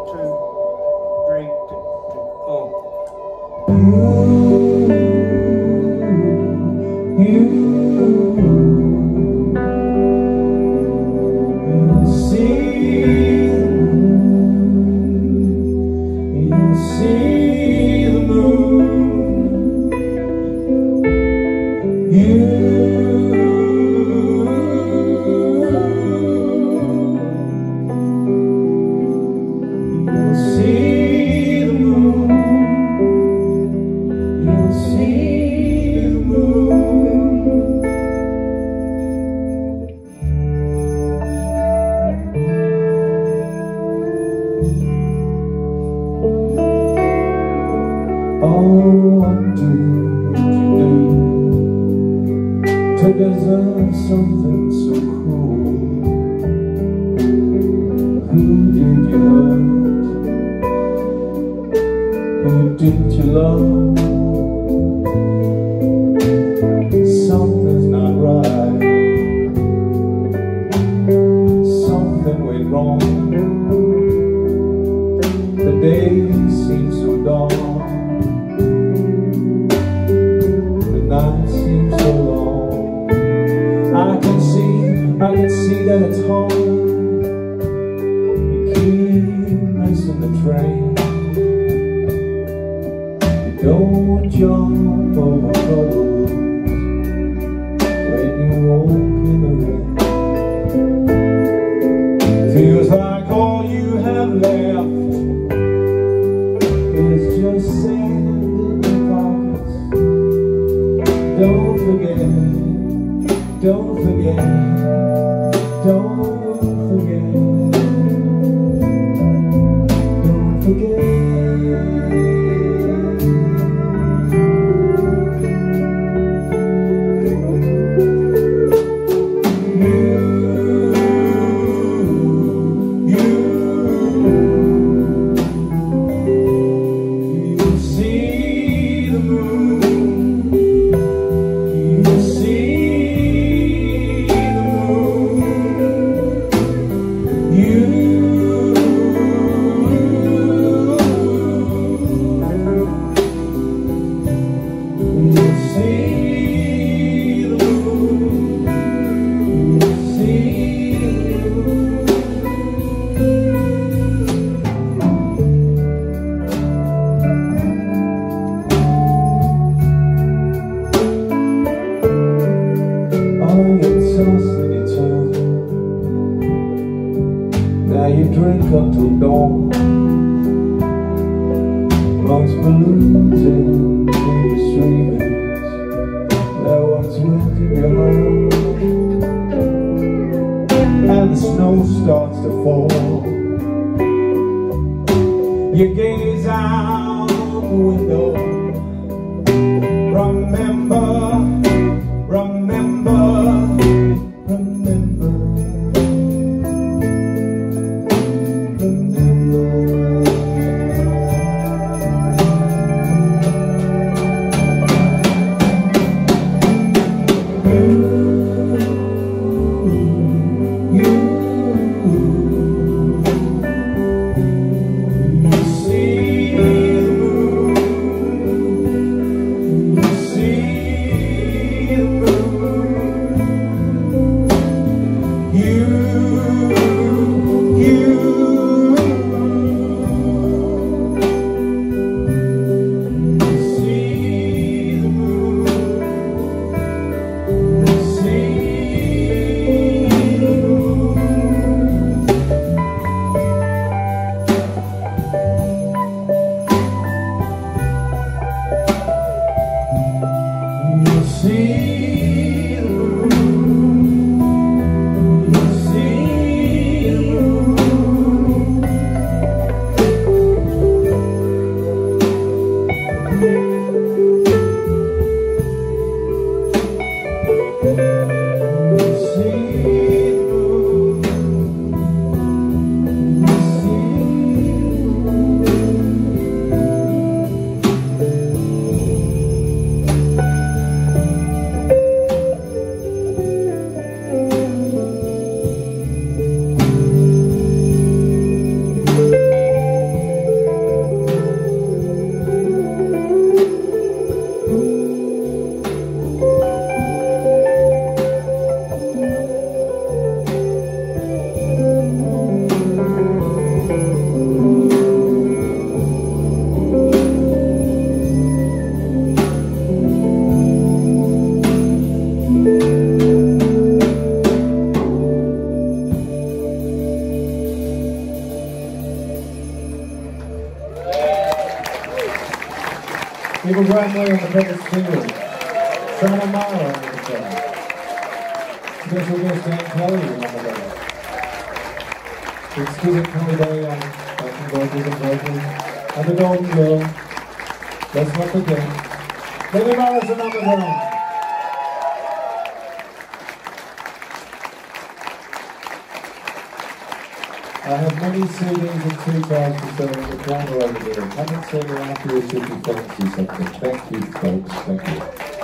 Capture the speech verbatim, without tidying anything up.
two, three, two, four. You, you, you see, you see the moon. You. Oh, what did you do to deserve something so cruel? Who did you hurt? Who did you love? Something's not right. Something went wrong. The days seem so dark. Night seems so long. I can see, I can see that it's hard. You keep missing the train. You don't jump over puddles when you walk in the rain. Feels like all you have left is just sand in your pockets. Don't forget, don't forget, don't forget, don't forget. You, you, you see the moon. Now you drink up till dawn, amongst balloons and baby streamers. That one's with your heart, and the snow starts to fall. You gaze out the window. Remember, remember, remember. You see the moon. People Wesley on the pedal steel. Santa Mara on the pedal. Special guest Dan Kelly on the pedal. Exquisite Kelly Day on backing vocals and vocals. And the Golden Girl. Let's not forget. Lindy Morrison on the drums. I have many C Ds and two cars for sale in the corner over there. Come and see me after if you fancy something. Thank you, folks. Thank you.